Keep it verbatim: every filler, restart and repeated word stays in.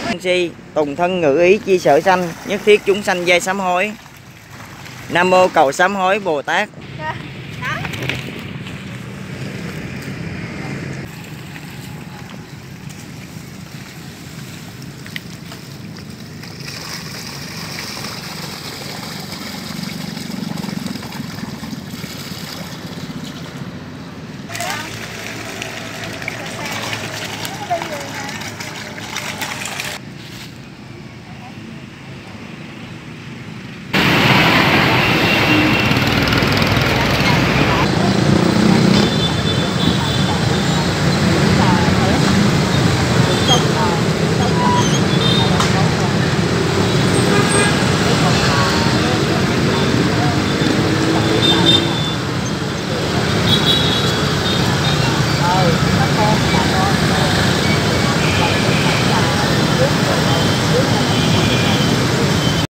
Si tùng thân ngự ý chi sở sanh, nhất thiết chúng sanh giai sám hối. Nam mô cầu sám hối Bồ Tát